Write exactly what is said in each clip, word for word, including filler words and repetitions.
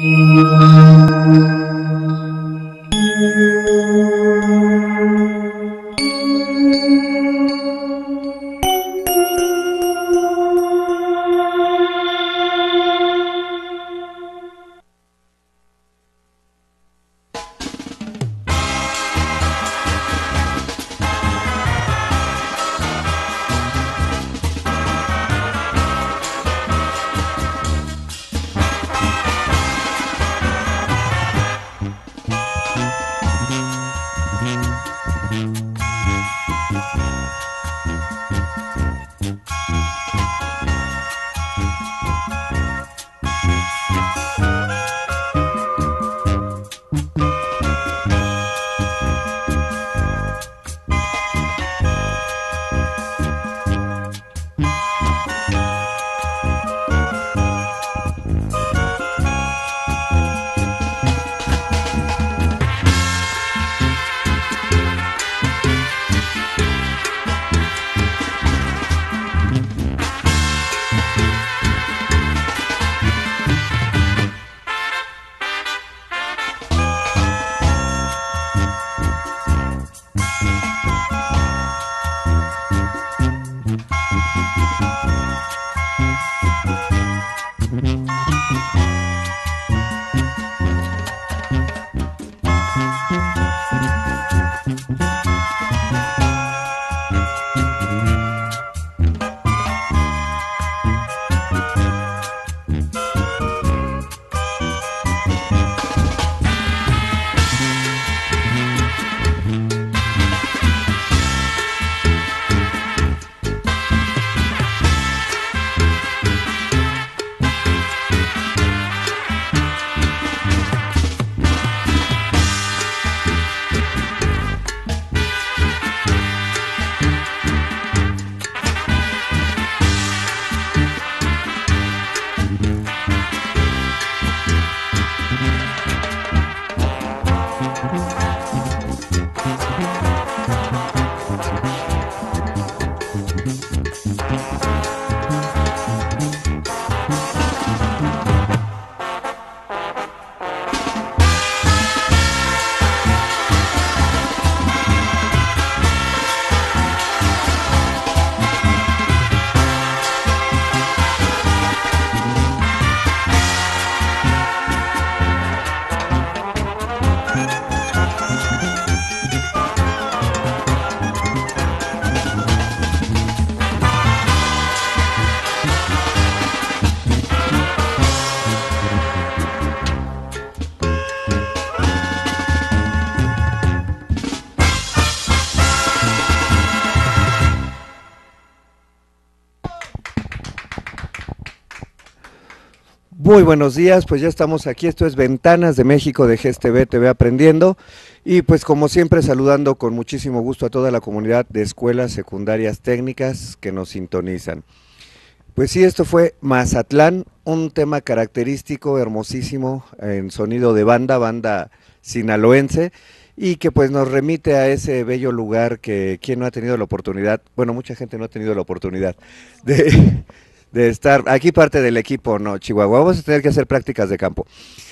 Muy buenos días, pues ya estamos aquí, esto es Ventanas de México de G E S T V, T V Aprendiendo, y pues como siempre saludando con muchísimo gusto a toda la comunidad de escuelas secundarias técnicas que nos sintonizan. Pues sí, esto fue Mazatlán, un tema característico, hermosísimo, en sonido de banda, banda sinaloense, y que pues nos remite a ese bello lugar que quien no ha tenido la oportunidad, bueno, mucha gente no ha tenido la oportunidad de... de estar, aquí parte del equipo, no, Chihuahua, vamos a tener que hacer prácticas de campo.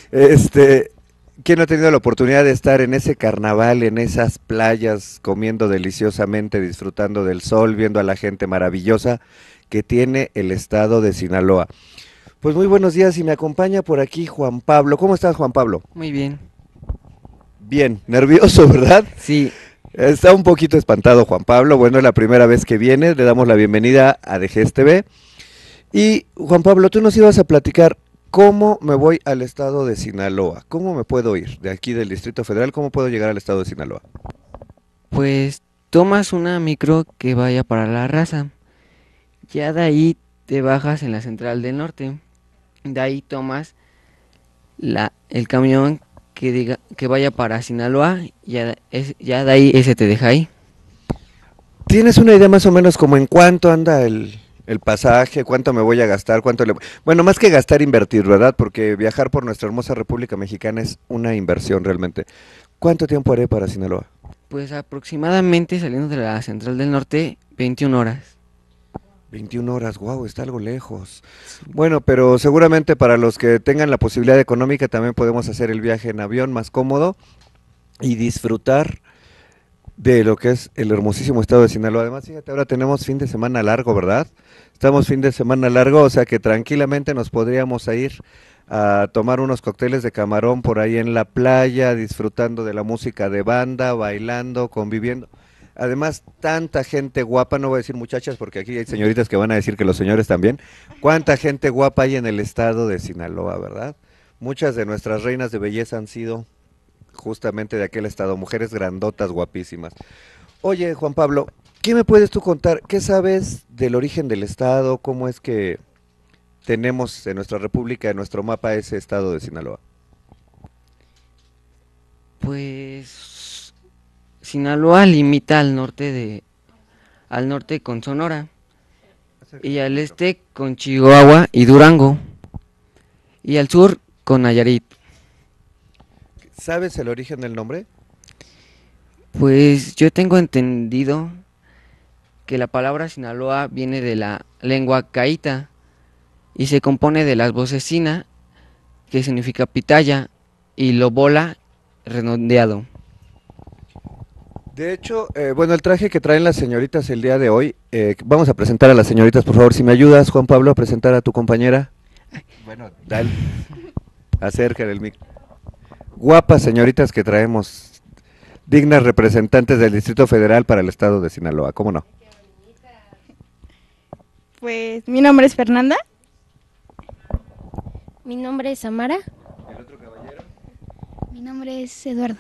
Este, ¿quién no ha tenido la oportunidad de estar en ese carnaval, en esas playas, comiendo deliciosamente, disfrutando del sol, viendo a la gente maravillosa que tiene el estado de Sinaloa? Pues muy buenos días, y me acompaña por aquí Juan Pablo. ¿Cómo estás, Juan Pablo? Muy bien. Bien, nervioso, ¿verdad? Sí. Está un poquito espantado Juan Pablo, bueno, es la primera vez que viene, le damos la bienvenida a de G E S T V. Y Juan Pablo, tú nos ibas a platicar cómo me voy al estado de Sinaloa, cómo me puedo ir de aquí del Distrito Federal, cómo puedo llegar al estado de Sinaloa. Pues tomas una micro que vaya para La Raza, ya de ahí te bajas en la Central del Norte, de ahí tomas la, el camión que diga que vaya para Sinaloa, ya, es, ya de ahí ese te deja ahí. ¿Tienes una idea más o menos como en cuánto anda el... el pasaje, cuánto me voy a gastar, cuánto le... Bueno, más que gastar, invertir, ¿verdad? Porque viajar por nuestra hermosa República Mexicana es una inversión realmente. ¿Cuánto tiempo haré para Sinaloa? Pues aproximadamente, saliendo de la Central del Norte, veintiuna horas. veintiuna horas, wow, está algo lejos. Bueno, pero seguramente para los que tengan la posibilidad económica también podemos hacer el viaje en avión más cómodo y disfrutar de lo que es el hermosísimo estado de Sinaloa. Además, fíjate, ahora tenemos fin de semana largo, ¿verdad? Estamos fin de semana largo, o sea que tranquilamente nos podríamos ir a tomar unos cócteles de camarón por ahí en la playa, disfrutando de la música de banda, bailando, conviviendo. Además, tanta gente guapa, no voy a decir muchachas porque aquí hay señoritas que van a decir que los señores también. ¿Cuánta gente guapa hay en el estado de Sinaloa, verdad? Muchas de nuestras reinas de belleza han sido justamente de aquel estado, mujeres grandotas, guapísimas. Oye, Juan Pablo, ¿qué me puedes tú contar? ¿Qué sabes del origen del estado? ¿Cómo es que tenemos en nuestra república, en nuestro mapa, ese estado de Sinaloa? Pues Sinaloa limita al norte de al norte con Sonora y al este con Chihuahua y Durango y al sur con Nayarit. ¿Sabes el origen del nombre? Pues yo tengo entendido que la palabra Sinaloa viene de la lengua caíta y se compone de las voces sina, que significa pitaya, y lobola, redondeado. De hecho, eh, bueno, el traje que traen las señoritas el día de hoy, eh, vamos a presentar a las señoritas, por favor, si me ayudas, Juan Pablo, a presentar a tu compañera. Bueno, dale, acerca del mic. Guapas señoritas que traemos, dignas representantes del Distrito Federal para el estado de Sinaloa, ¿cómo no? Pues mi nombre es Fernanda. Mi nombre es Samara. ¿El otro caballero? Mi nombre es Eduardo.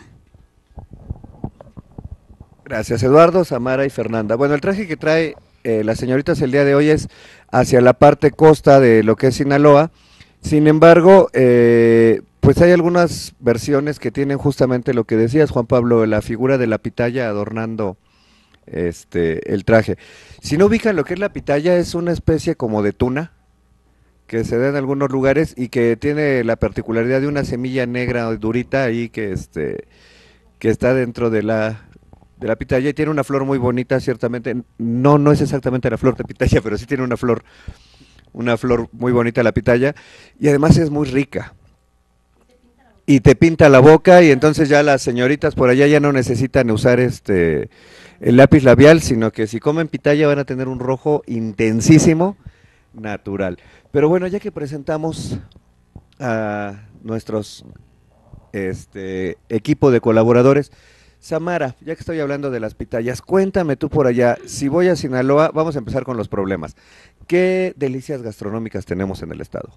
Gracias, Eduardo, Samara y Fernanda. Bueno, el traje que trae eh, las señoritas el día de hoy es hacia la parte costa de lo que es Sinaloa. Sin embargo, eh, pues hay algunas versiones que tienen justamente lo que decías, Juan Pablo, la figura de la pitaya adornando este el traje. Si no ubican lo que es la pitaya, es una especie como de tuna que se da en algunos lugares y que tiene la particularidad de una semilla negra durita ahí que este que está dentro de la de la pitaya y tiene una flor muy bonita, ciertamente. No, no es exactamente la flor de pitaya, pero sí tiene una flor, una flor muy bonita la pitaya y además es muy rica. Y te pinta la boca y entonces ya las señoritas por allá ya no necesitan usar este el lápiz labial, sino que si comen pitaya van a tener un rojo intensísimo, natural. Pero bueno, ya que presentamos a nuestros este equipo de colaboradores, Samara, ya que estoy hablando de las pitayas, cuéntame tú por allá, si voy a Sinaloa, vamos a empezar con los problemas. ¿Qué delicias gastronómicas tenemos en el estado?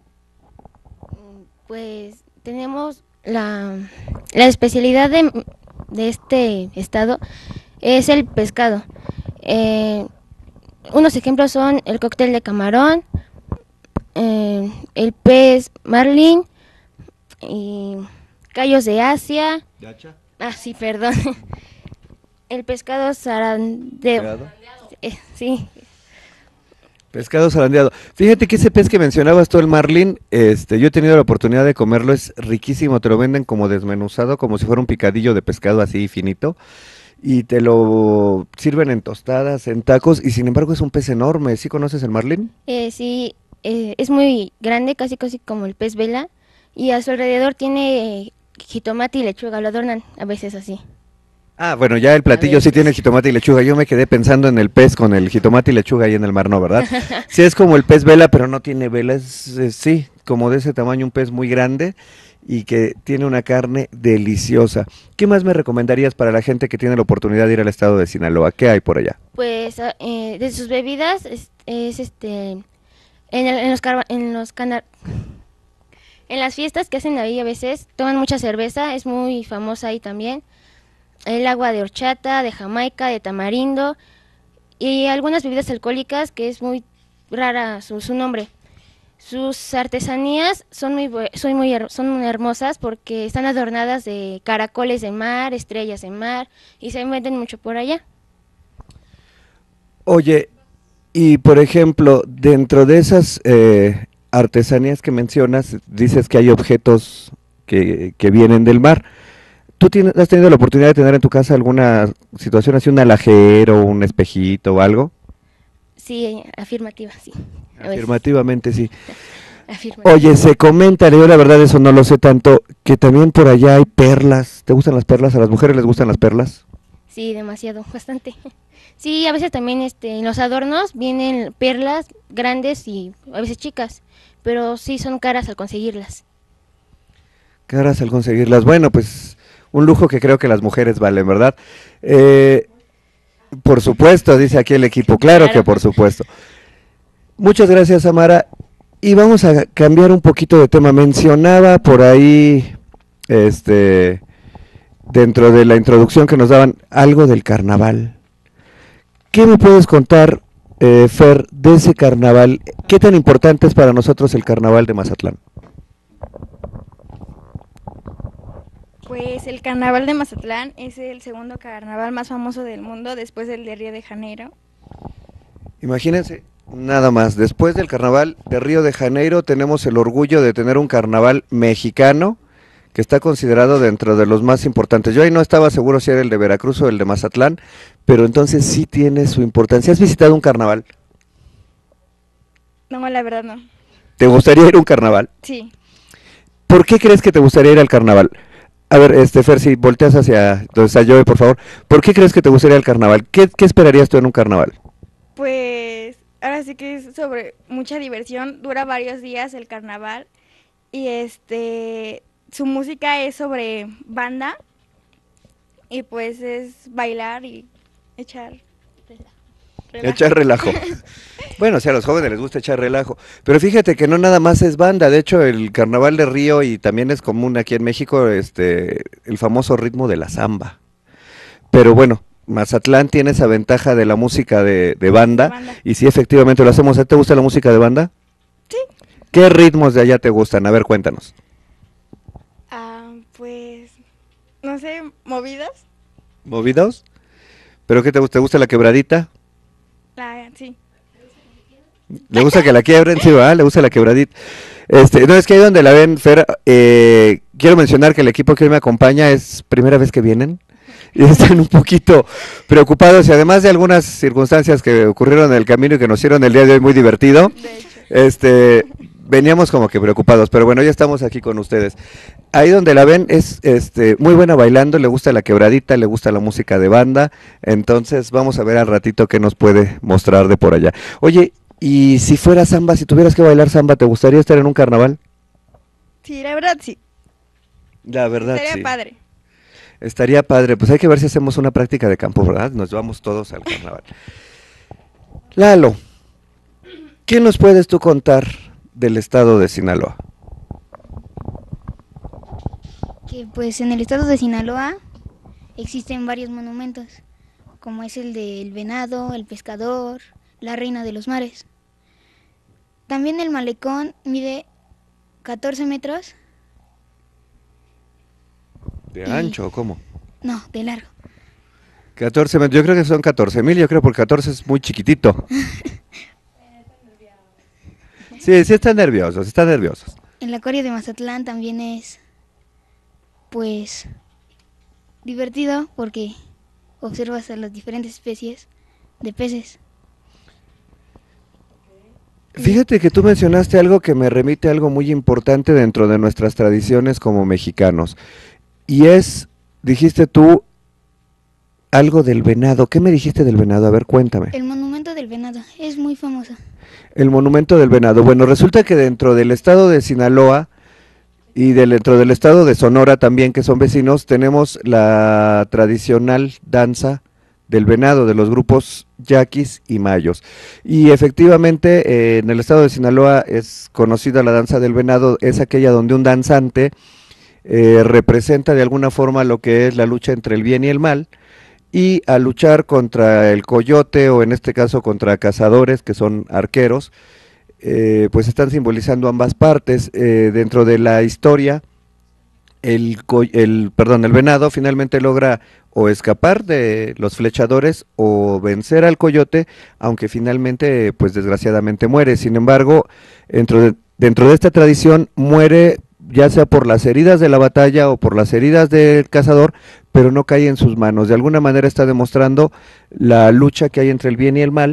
Pues tenemos la, la especialidad de, de este estado es el pescado. Eh, unos ejemplos son el cóctel de camarón, eh, el pez marlin y callos de Asia. ¿Yacha? Ah, sí, perdón. El pescado zarandeo. Eh, sí. Pescado zarandeado. Fíjate que ese pez que mencionabas tú, el marlin, este, yo he tenido la oportunidad de comerlo, es riquísimo, te lo venden como desmenuzado, como si fuera un picadillo de pescado así finito, y te lo sirven en tostadas, en tacos, y sin embargo es un pez enorme. ¿Sí conoces el marlin? Eh, sí, eh, es muy grande, casi casi como el pez vela, y a su alrededor tiene jitomate y lechuga, lo adornan a veces así. Ah, bueno, ya el platillo sí tiene jitomate y lechuga. Yo me quedé pensando en el pez con el jitomate y lechuga ahí en el mar, ¿no, verdad? Sí, es como el pez vela, pero no tiene vela, es, es sí, como de ese tamaño, un pez muy grande y que tiene una carne deliciosa. ¿Qué más me recomendarías para la gente que tiene la oportunidad de ir al estado de Sinaloa? ¿Qué hay por allá? Pues eh, de sus bebidas es, es este en, el- en los carva- en los cana- en las fiestas que hacen ahí a veces toman mucha cerveza, es muy famosa ahí también. El agua de horchata, de Jamaica, de tamarindo y algunas bebidas alcohólicas que es muy rara su, su nombre. Sus artesanías son muy bue- son muy her- son muy hermosas porque están adornadas de caracoles de mar, estrellas de mar y se venden mucho por allá. Oye, y por ejemplo, dentro de esas eh, artesanías que mencionas, dices que hay objetos que, que vienen del mar. ¿Tú tienes, has tenido la oportunidad de tener en tu casa alguna situación así, un alajero, un espejito o algo? Sí, afirmativa, sí. A ver, Afirmativamente sí. afirmativa. Oye, se comenta, yo la verdad eso no lo sé tanto, que también por allá hay perlas. ¿Te gustan las perlas? ¿A las mujeres les gustan las perlas? Sí, demasiado, bastante. Sí, a veces también este, en los adornos vienen perlas grandes y a veces chicas, pero sí son caras al conseguirlas. Caras al conseguirlas. Bueno, pues un lujo que creo que las mujeres valen, ¿verdad? Eh, por supuesto, dice aquí el equipo, claro, Claro. que por supuesto. Muchas gracias, Amara. Y vamos a cambiar un poquito de tema. Mencionaba por ahí, este, dentro de la introducción que nos daban, algo del carnaval. ¿Qué me puedes contar, eh, Fer, de ese carnaval? ¿Qué tan importante es para nosotros el carnaval de Mazatlán? Pues el carnaval de Mazatlán es el segundo carnaval más famoso del mundo después del de Río de Janeiro. Imagínense, nada más, después del carnaval de Río de Janeiro tenemos el orgullo de tener un carnaval mexicano que está considerado dentro de los más importantes. Yo ahí no estaba seguro si era el de Veracruz o el de Mazatlán, pero entonces sí tiene su importancia. ¿Has visitado un carnaval? No, la verdad no. ¿Te gustaría ir a un carnaval? Sí. ¿Por qué crees que te gustaría ir al carnaval? A ver, este Fer, si volteas hacia donde está Joey, por favor. ¿Por qué crees que te gustaría ir al carnaval? ¿Qué, qué esperarías tú en un carnaval? Pues ahora sí que es sobre mucha diversión, dura varios días el carnaval y este su música es sobre banda y pues es bailar y echar relajo. Echar relajo. Bueno, o sea, a los jóvenes les gusta echar relajo. Pero fíjate que no nada más es banda. De hecho, el carnaval de Río, y también es común aquí en México, este, el famoso ritmo de la samba. Pero bueno, Mazatlán tiene esa ventaja de la música de, de banda, Banda. y sí, efectivamente lo hacemos. ¿A ti te gusta la música de banda? Sí. ¿Qué ritmos de allá te gustan? A ver, cuéntanos. Ah, pues no sé, movidas. ¿Movidos? ¿Pero qué te gusta? ¿Te gusta la quebradita? La, sí. ¿Le gusta que la quiebren? Sí, ¿verdad? Le gusta la quebradita. Este, no, es que ahí donde la ven, Fer, eh, quiero mencionar que el equipo que hoy me acompaña es primera vez que vienen y están un poquito preocupados, y además de algunas circunstancias que ocurrieron en el camino y que nos hicieron el día de hoy muy divertido, De hecho. este, veníamos como que preocupados, pero bueno, ya estamos aquí con ustedes. Ahí donde la ven es este, muy buena bailando, le gusta la quebradita, le gusta la música de banda, entonces vamos a ver al ratito qué nos puede mostrar de por allá. Oye, y si fuera samba, si tuvieras que bailar samba, ¿te gustaría estar en un carnaval? Sí, la verdad sí. La verdad, Estaría sí. padre. Estaría padre, pues hay que ver si hacemos una práctica de campo, ¿verdad? Nos vamos todos al carnaval. Lalo, ¿qué nos puedes tú contar del estado de Sinaloa? Que pues en el estado de Sinaloa existen varios monumentos, como es el del venado, el pescador, la reina de los mares. También el malecón mide catorce metros, ¿De Y- ancho o cómo? no, de largo. catorce metros, yo creo que son catorce mil, yo creo porque catorce es muy chiquitito. Sí, sí están nerviosos, están nerviosos. El acuario de Mazatlán también es, pues, divertido porque observas a las diferentes especies de peces. Fíjate que tú mencionaste algo que me remite a algo muy importante dentro de nuestras tradiciones como mexicanos. Y es, dijiste tú, algo del venado. ¿Qué me dijiste del venado? A ver, cuéntame. El monumento del venado es muy famoso. El monumento del venado. Bueno, resulta que dentro del estado de Sinaloa y del- dentro del estado de Sonora también, que son vecinos, tenemos la tradicional danza del venado, de los grupos yaquis y mayos. Y efectivamente, eh, en el estado de Sinaloa es conocida la danza del venado, es aquella donde un danzante eh, representa de alguna forma lo que es la lucha entre el bien y el mal, y al luchar contra el coyote, o en este caso contra cazadores, que son arqueros, eh, pues están simbolizando ambas partes. Eh, dentro de la historia, el, co- el, perdón, el venado finalmente logra o escapar de los flechadores o vencer al coyote, aunque finalmente, pues desgraciadamente muere. Sin embargo, dentro de, dentro de esta tradición muere ya sea por las heridas de la batalla o por las heridas del cazador, pero no cae en sus manos. De alguna manera está demostrando la lucha que hay entre el bien y el mal,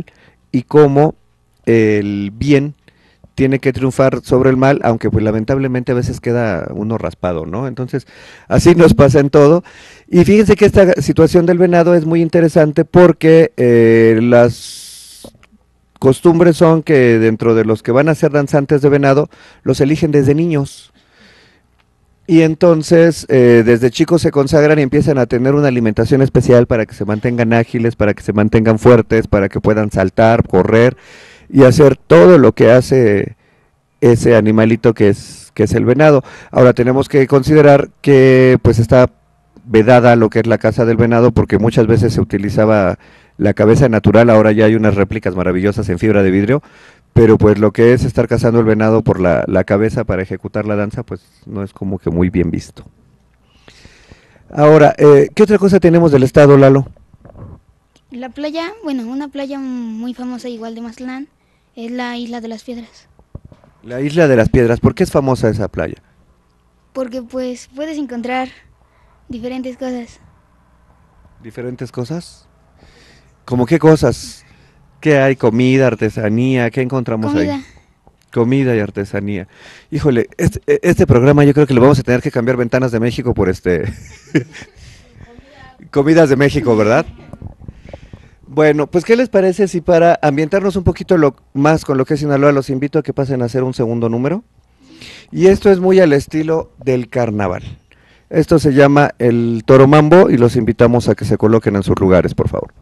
y cómo el bien tiene que triunfar sobre el mal, aunque pues lamentablemente a veces queda uno raspado, ¿no? Entonces, así nos pasa en todo. Y fíjense que esta situación del venado es muy interesante porque eh, las costumbres son que dentro de los que van a ser danzantes de venado, los eligen desde niños. Y entonces, eh, desde chicos se consagran y empiezan a tener una alimentación especial para que se mantengan ágiles, para que se mantengan fuertes, para que puedan saltar, correr y hacer todo lo que hace ese animalito que es, que es el venado. Ahora tenemos que considerar que pues está vedada lo que es la caza del venado, porque muchas veces se utilizaba la cabeza natural, ahora ya hay unas réplicas maravillosas en fibra de vidrio, pero pues lo que es estar cazando el venado por la, la cabeza para ejecutar la danza, pues no es como que muy bien visto. Ahora, eh, ¿qué otra cosa tenemos del estado, Lalo? La playa, bueno, una playa muy famosa igual de Mazatlán, es la Isla de las Piedras. La Isla de las Piedras, ¿por qué es famosa esa playa? Porque pues puedes encontrar diferentes cosas. ¿Diferentes cosas? ¿Cómo qué cosas? ¿Qué hay? ¿Comida, artesanía? ¿Qué encontramos Comida. ahí? Comida y artesanía. Híjole, este, este programa yo creo que le vamos a tener que cambiar Ventanas de México por este... Comidas de México, ¿verdad? Bueno, pues ¿qué les parece si para ambientarnos un poquito lo, más con lo que es Sinaloa, los invito a que pasen a hacer un segundo número? Y esto es muy al estilo del carnaval. Esto se llama el Toro Mambo y los invitamos a que se coloquen en sus lugares, por favor.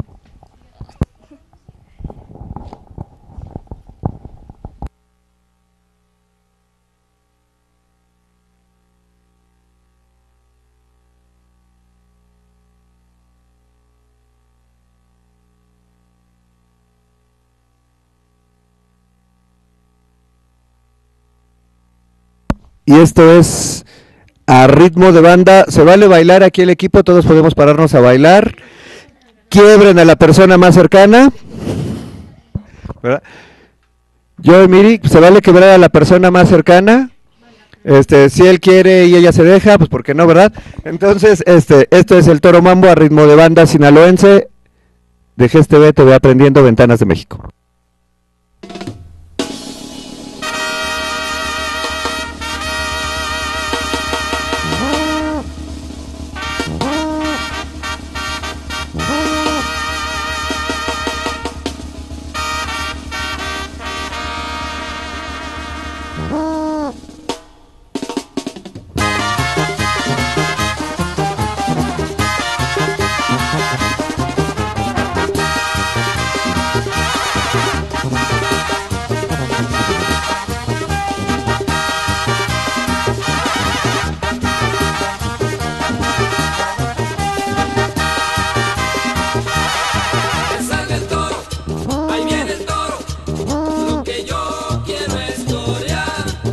Y esto es a ritmo de banda. Se vale bailar aquí el equipo, todos podemos pararnos a bailar. Quiebren a la persona más cercana, ¿verdad? Yo y Miri, se vale quebrar a la persona más cercana. Este, si él quiere y ella se deja, pues ¿por qué no, verdad? Entonces, este, esto es el Toro Mambo a ritmo de banda sinaloense de G S T V, T V Aprendiendo, Ventanas de México. Ahí viene el toro, lo que yo quiero es torear.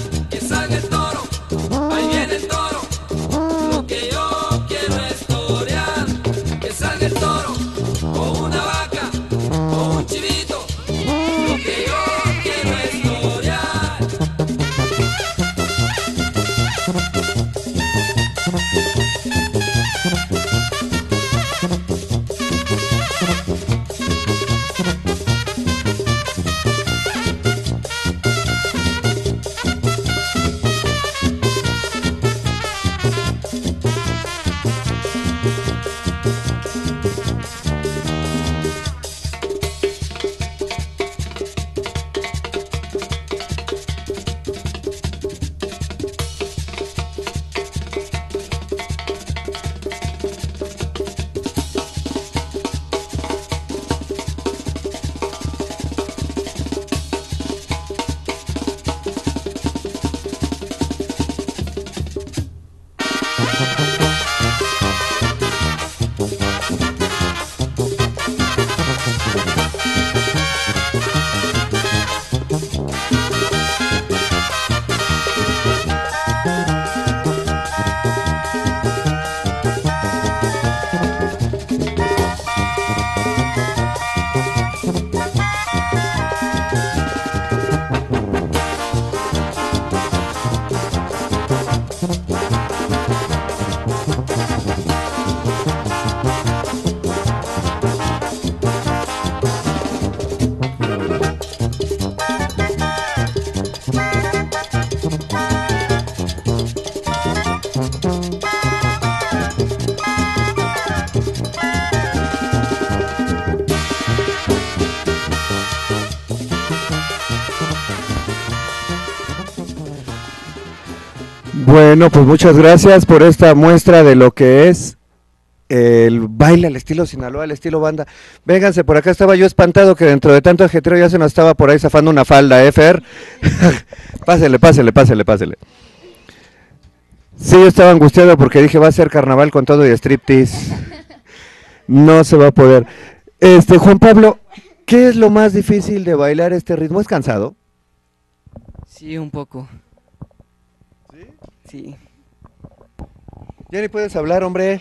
Bueno, pues muchas gracias por esta muestra de lo que es el baile al estilo Sinaloa, al estilo banda. Vénganse, por acá estaba yo espantado que dentro de tanto ajetreo ya se nos estaba por ahí zafando una falda, ¿eh, Fer? Pásele, pásele, pásele, pásele. Sí, yo estaba angustiado porque dije, va a ser carnaval con todo y striptease. No se va a poder. Este, Juan Pablo, ¿qué es lo más difícil de bailar este ritmo? ¿Es cansado? Sí, un poco. ¿Sí? Sí. Ya ni puedes hablar, hombre.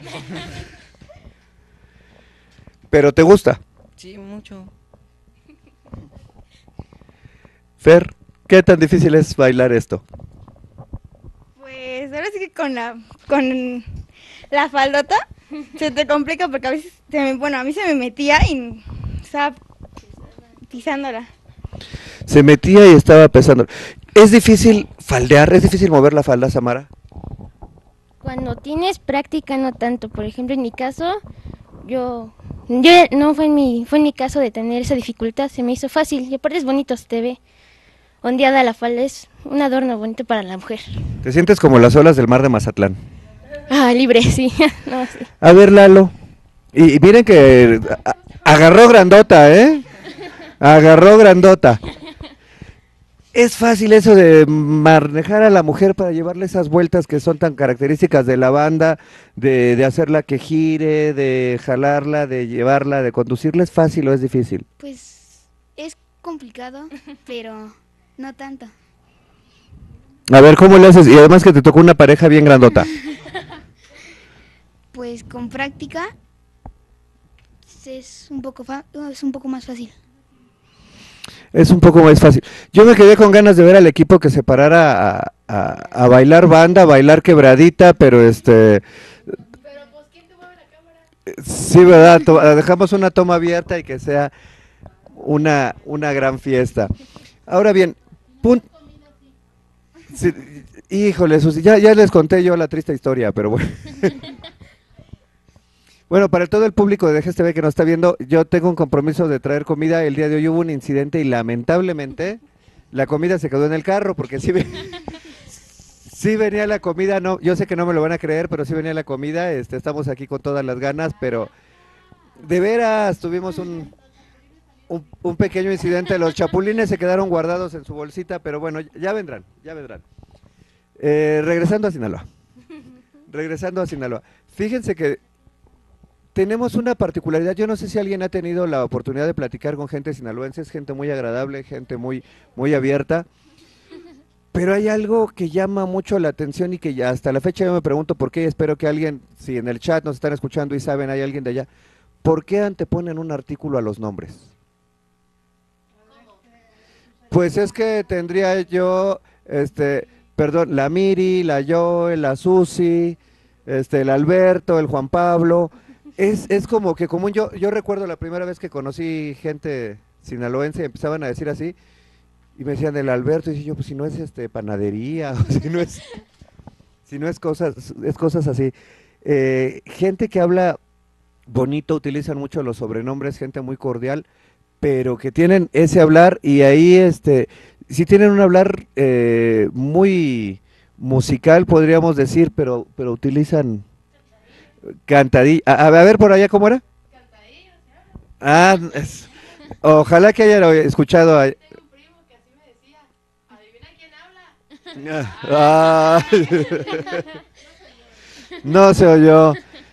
¿Pero te gusta? Sí, mucho. Fer, ¿qué tan difícil es bailar esto? Pues ahora sí que con la, con la faldota se te complica porque a veces, se me, bueno, a mí se me metía y estaba pisándola. Se metía y estaba pesando. ¿Es difícil faldear? ¿Es difícil mover la falda, Samara? Cuando tienes práctica no tanto, por ejemplo en mi caso, yo, yo no fue en mi, fue en mi caso de tener esa dificultad, se me hizo fácil y aparte es bonito, se te ve ondeada la falda, es un adorno bonito para la mujer. Te sientes como las olas del mar de Mazatlán. Ah, libre, sí. No, sí. A ver, Lalo. Y, y miren que a- agarró grandota, ¿eh? Agarró grandota. Es fácil eso de manejar a la mujer para llevarle esas vueltas que son tan características de la banda, de, de hacerla que gire, de jalarla, de llevarla, de conducirla. ¿Es fácil o es difícil? Pues es complicado, pero no tanto. A ver, ¿cómo le haces? Y además que te tocó una pareja bien grandota. Pues con práctica es un poco fa- es un poco más fácil. Es un poco más fácil. Yo me quedé con ganas de ver al equipo que se parara a, a, a bailar banda, a bailar quebradita, pero este... Pero pues, ¿quién te mueve la cámara? Sí, ¿verdad? To- dejamos una toma abierta y que sea una, una gran fiesta. Ahora bien, pun- sí, híjole, Susi, ya, ya les conté yo la triste historia, pero bueno. Bueno, para todo el público de G S T V que nos está viendo, yo tengo un compromiso de traer comida. El día de hoy hubo un incidente y lamentablemente la comida se quedó en el carro porque sí, ve- sí venía la comida, no, yo sé que no me lo van a creer, pero sí venía la comida, este, estamos aquí con todas las ganas, pero de veras tuvimos un, un, un pequeño incidente, los chapulines se quedaron guardados en su bolsita, pero bueno, ya vendrán, ya vendrán. Eh, regresando a Sinaloa, regresando a Sinaloa, fíjense que tenemos una particularidad. Yo no sé si alguien ha tenido la oportunidad de platicar con gente sinaloense, es gente muy agradable, gente muy, muy abierta, pero hay algo que llama mucho la atención y que ya hasta la fecha yo me pregunto por qué, y espero que alguien, si en el chat nos están escuchando y saben, hay alguien de allá, ¿por qué anteponen un artículo a los nombres? Pues es que tendría yo, este, perdón, la Miri, la Joe, la Susi, este, el Alberto, el Juan Pablo. Es, es como que común, yo, yo recuerdo la primera vez que conocí gente sinaloense, empezaban a decir así, y me decían el Alberto, y dije yo, pues si no es este panadería, o si no es, si no es cosas, es cosas así. Eh, gente que habla bonito, utilizan mucho los sobrenombres, gente muy cordial, pero que tienen ese hablar, y ahí este, sí tienen un hablar eh, muy musical, podríamos decir, pero, pero utilizan cantadilla. A, a ver por allá, ¿cómo era? Cantadillo. Ah, es- ojalá que hayan escuchado. A... Tengo un primo que así me decía, adivina quién habla. Ah, no se oyó.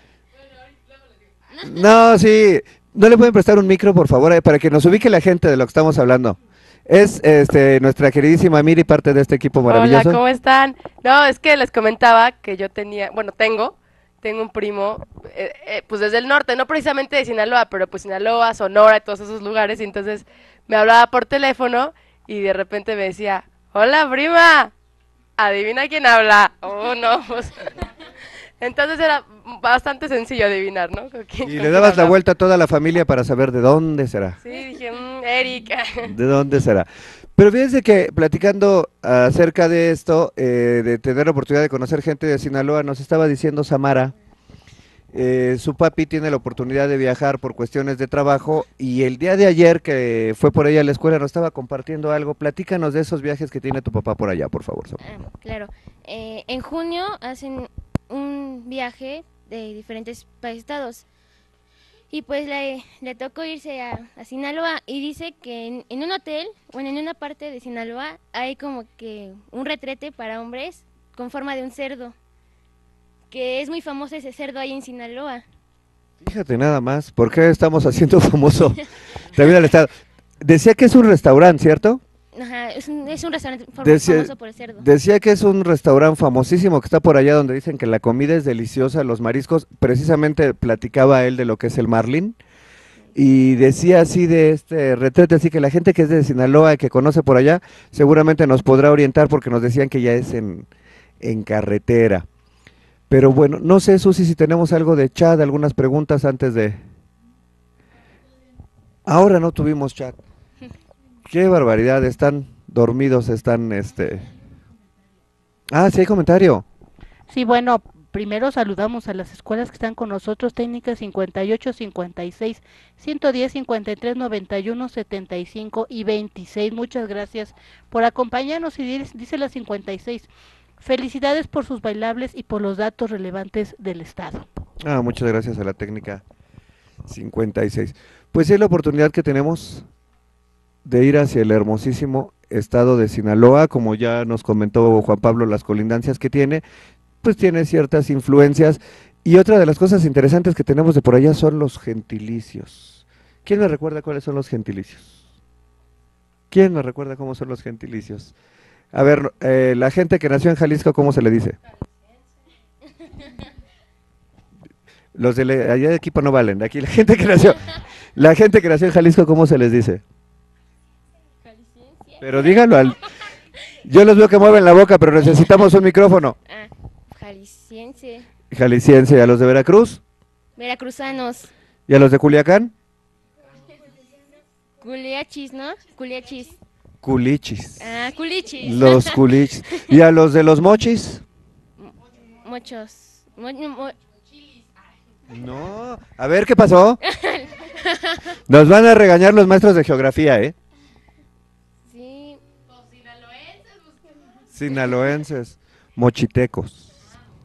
No, sí. ¿No le pueden prestar un micro, por favor, eh, para que nos ubique la gente de lo que estamos hablando? Es este nuestra queridísima Miri, parte de este equipo maravilloso. Hola, ¿cómo están? No, es que les comentaba que yo tenía, bueno, tengo, tengo un primo, eh, eh, pues desde el norte, no precisamente de Sinaloa, pero pues Sinaloa, Sonora y todos esos lugares, y entonces me hablaba por teléfono y de repente me decía, hola, prima, adivina quién habla. Oh, no, pues... Entonces era bastante sencillo adivinar, ¿no? ¿Con quién- Y con le quién dabas la hablaba? vuelta a toda la familia para saber de dónde será. Sí, dije, mmm, Erika. ¿De dónde será? Pero fíjense que platicando acerca de esto, eh, de tener la oportunidad de conocer gente de Sinaloa, nos estaba diciendo Samara, eh, su papi tiene la oportunidad de viajar por cuestiones de trabajo y el día de ayer que fue por ella a la escuela nos estaba compartiendo algo. Platícanos de esos viajes que tiene tu papá por allá, por favor, Samara. Ah, claro. Eh, en junio hacen un viaje de diferentes pa- estados y pues le, le tocó irse a, a Sinaloa y dice que en, en un hotel, bueno, en una parte de Sinaloa hay como que un retrete para hombres con forma de un cerdo, que es muy famoso ese cerdo ahí en Sinaloa. Fíjate nada más, ¿por qué estamos haciendo famoso también al estado? Decía que es un restaurante, ¿cierto? Ajá, es un, es un restaurante fam- Decía, famoso por el cerdo. decía que es un restaurante famosísimo que está por allá donde dicen que la comida es deliciosa, los mariscos, precisamente platicaba él de lo que es el marlin y decía así de este retrete, así que la gente que es de Sinaloa y que conoce por allá seguramente nos podrá orientar porque nos decían que ya es en, en carretera. Pero bueno, no sé, Susi, si tenemos algo de chat, algunas preguntas antes de... Ahora no tuvimos chat. Qué barbaridad, están dormidos, están, este... Ah, sí hay comentario. Sí, bueno, primero saludamos a las escuelas que están con nosotros, técnicas cincuenta y ocho, cincuenta y seis, ciento diez, cincuenta y tres, noventa y uno, setenta y cinco y veintiséis. Muchas gracias por acompañarnos y dice, dice la cincuenta y seis. Felicidades por sus bailables y por los datos relevantes del estado. Ah, muchas gracias a la técnica cincuenta y seis. Pues sí, es la oportunidad que tenemos de ir hacia el hermosísimo estado de Sinaloa, como ya nos comentó Juan Pablo, las colindancias que tiene, pues tiene ciertas influencias, y otra de las cosas interesantes que tenemos de por allá son los gentilicios. ¿Quién me recuerda cuáles son los gentilicios? ¿Quién me recuerda cómo son los gentilicios? A ver, eh, la gente que nació en Jalisco, ¿cómo se le dice? Los de le- allá de equipo no valen, de aquí la gente que nació, la gente que nació en Jalisco, ¿cómo se les dice? Pero dígalo al... Yo los veo que mueven la boca, pero necesitamos un micrófono. Ah, jalisciense, Jalisciense, ¿a los de Veracruz? veracruzanos, ¿Y a los de Culiacán? culiachis, ¿no? Culiachis. Culichis. Ah, culichis. Los culichis. ¿Y a los de los mochis? Muchos. Mo- mo- No. A ver, ¿qué pasó? Nos van a regañar los maestros de geografía, ¿eh? sí, Sinaloenses. Mochitecos.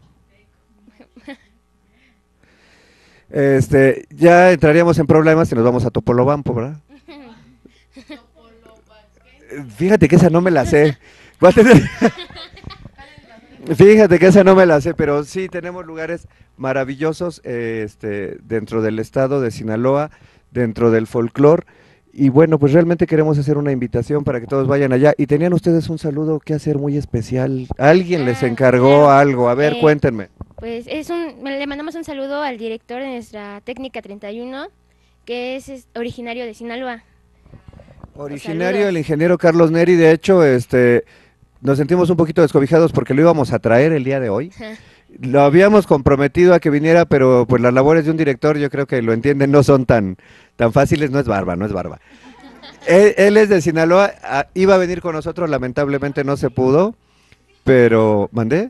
Este, ya entraríamos en problemas si nos vamos a Topolobampo, ¿verdad? Fíjate que esa no me la sé. Va a tener... Fíjate que esa no me la sé, pero sí tenemos lugares maravillosos eh, este, dentro del estado de Sinaloa, dentro del folclore. Y bueno, pues realmente queremos hacer una invitación para que todos vayan allá. Y tenían ustedes un saludo que hacer muy especial. Alguien les Ah, encargó claro. algo. A ver, Eh, cuéntenme. pues es un, le mandamos un saludo al director de nuestra técnica treinta y uno, que es, es originario de Sinaloa. Originario saludos. el ingeniero Carlos Neri, de hecho, este, nos sentimos un poquito descobijados porque lo íbamos a traer el día de hoy. Lo habíamos comprometido a que viniera, pero pues las labores de un director, yo creo que lo entienden, no son tan, tan fáciles, no es barba, no es barba. Él, él es de Sinaloa, a- iba a venir con nosotros, lamentablemente no se pudo, pero, ¿mandé?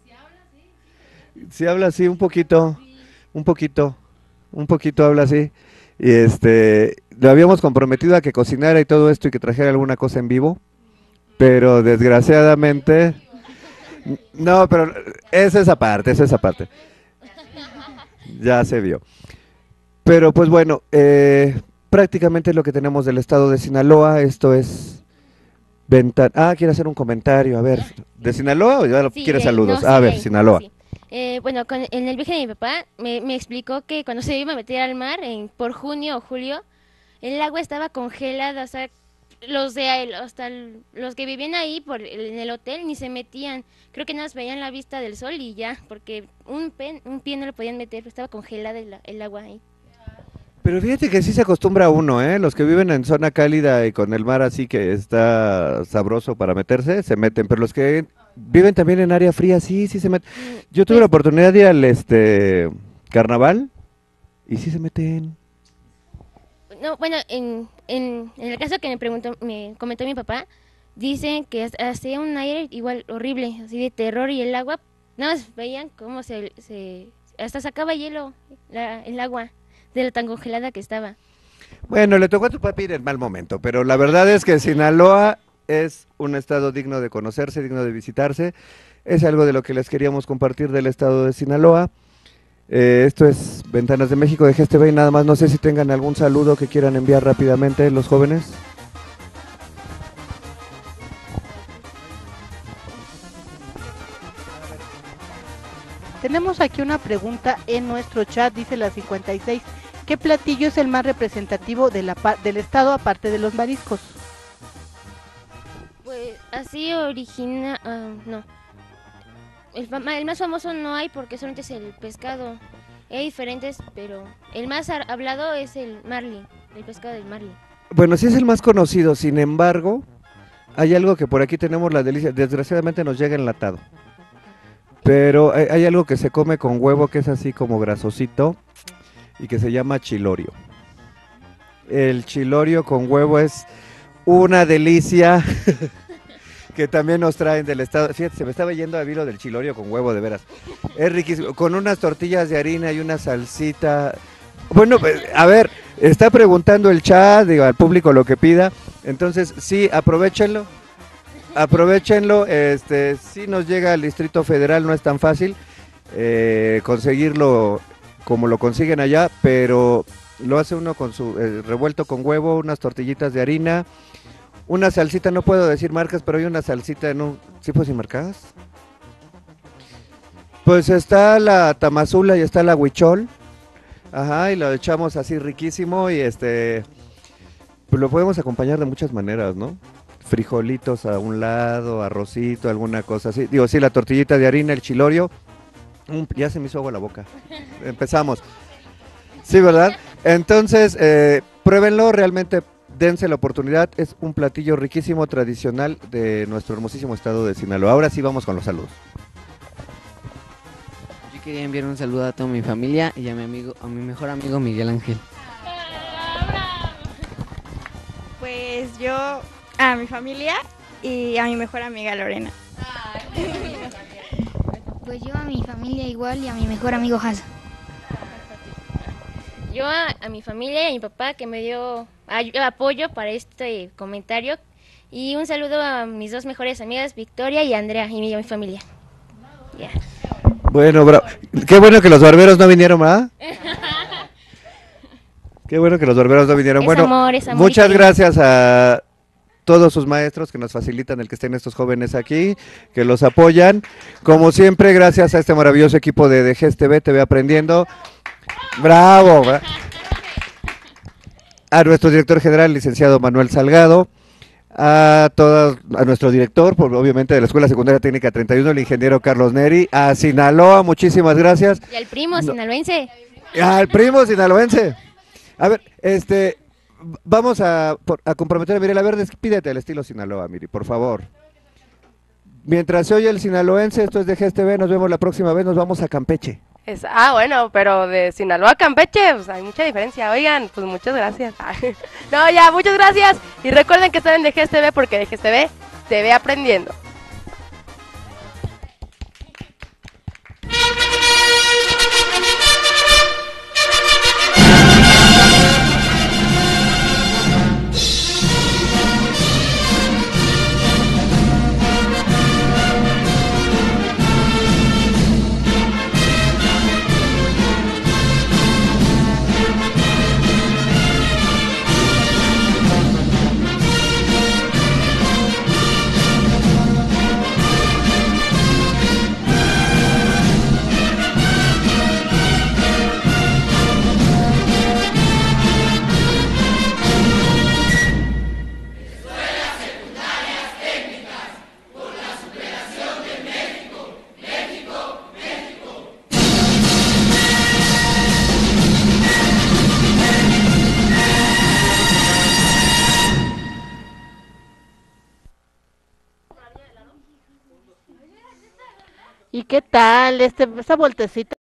Sí habla así, un poquito, un poquito, un poquito habla así. Y este, lo habíamos comprometido a que cocinara y todo esto y que trajera alguna cosa en vivo, pero desgraciadamente, no, pero es esa parte, es esa parte. Ya se vio. Pero pues bueno, eh, prácticamente es lo que tenemos del estado de Sinaloa, esto es ventana. Ah, quiere hacer un comentario, a ver, ¿de Sinaloa o ya lo- Sí, quiere de- saludos? no, a sí, ver, de- Sinaloa. sí. Eh, bueno, con, en el viaje de mi papá me, me explicó que cuando se iba a meter al mar, en, por junio o julio, el agua estaba congelada, o sea, los de ahí, hasta el- los que vivían ahí por el- en el hotel ni se metían. Creo que nada más veían la vista del sol y ya, porque un, pen- un pie no lo podían meter, estaba congelada el, el agua ahí. Pero fíjate que sí se acostumbra uno, ¿eh? Los que viven en zona cálida y con el mar así que está sabroso para meterse, se meten. Pero los que viven también en área fría, sí, sí se meten. Yo tuve Pues- la oportunidad de ir al este carnaval y sí se meten. No, bueno, en, en, en el caso que me preguntó, me comentó mi papá, dicen que ha- hacía un aire igual horrible, así de terror y el agua, nada más veían cómo se, se hasta sacaba hielo la- el agua de lo tan congelada que estaba. Bueno, le tocó a tu papi en el mal momento, pero la verdad es que Sinaloa es un estado digno de conocerse, digno de visitarse. Es algo de lo que les queríamos compartir del estado de Sinaloa. Eh, esto es Ventanas de México de G S T V y nada más, no sé si tengan algún saludo que quieran enviar rápidamente los jóvenes. Tenemos aquí una pregunta en nuestro chat, dice la cincuenta y seis. ¿Qué platillo es el más representativo de la, del estado aparte de los mariscos? Pues así origina... Uh, no. El, el más famoso no hay porque solamente es el pescado. Hay diferentes, pero el más hablado es el marlin, el pescado del marlin. Bueno, sí es el más conocido, sin embargo, hay algo que por aquí tenemos la delicia, desgraciadamente nos llega enlatado. Pero hay, hay algo que se come con huevo que es así como grasosito y que se llama chilorio. El chilorio con huevo es una delicia que también nos traen del estado. Fíjate, se me estaba yendo a vilo del chilorio con huevo, de veras. Es riquísimo, con unas tortillas de harina y una salsita. Bueno, pues, a ver, está preguntando el chat, digo, al público lo que pida. Entonces, sí, aprovechenlo. Aprovechenlo, este, si nos llega al Distrito Federal, no es tan fácil eh, conseguirlo como lo consiguen allá, pero lo hace uno con su eh, revuelto con huevo, unas tortillitas de harina, una salsita, no puedo decir marcas, pero hay una salsita en un... ¿Sí puedo decir marcas? Pues está la tamazula y está la huichol, ajá, y lo echamos así riquísimo y este, pues lo podemos acompañar de muchas maneras, ¿no? Frijolitos a un lado, arrocito, alguna cosa así. Digo, sí, la tortillita de harina, el chilorio. Mm, ya se me hizo agua la boca. Empezamos. Sí, ¿verdad? Entonces, eh, pruébenlo, realmente dense la oportunidad. Es un platillo riquísimo, tradicional de nuestro hermosísimo estado de Sinaloa. Ahora sí vamos con los saludos. Yo quería enviar un saludo a toda mi familia y a mi amigo, a mi mejor amigo Miguel Ángel. Pues yo a mi familia y a mi mejor amiga Lorena. Pues yo a mi familia igual y a mi mejor amigo Haza. Yo a, a mi familia y a mi papá que me dio ay, apoyo para este comentario. Y un saludo a mis dos mejores amigas, Victoria y Andrea, y mi, a mi familia. Yeah. Bueno, bravo. Qué bueno que los barberos no vinieron, ¿verdad? Qué bueno que los barberos no vinieron. Es bueno, amor, es amor muchas gracias a todos sus maestros que nos facilitan el que estén estos jóvenes aquí, que los apoyan. Como siempre, gracias a este maravilloso equipo de, de G S T V, T V Aprendiendo. ¡Bravo! Bra a nuestro director general, licenciado Manuel Salgado. A todo, a nuestro director, por, obviamente de la Escuela Secundaria Técnica treinta y uno, el ingeniero Carlos Neri. A Sinaloa, muchísimas gracias. Y al primo no. sinaloense. Al primo sinaloense. A ver, este... Vamos a, a comprometer a Miriel. A ver, despídete al estilo Sinaloa, Miri, por favor. Mientras se oye el sinaloense, esto es de G S T V, nos vemos la próxima vez, nos vamos a Campeche. Es, ah, bueno, pero de Sinaloa a Campeche, pues hay mucha diferencia. Oigan, pues muchas gracias. No, ya, muchas gracias. Y recuerden que están en de G S T V porque de G S T V, T V Aprendiendo. ¿Y qué tal este, esta vueltecita?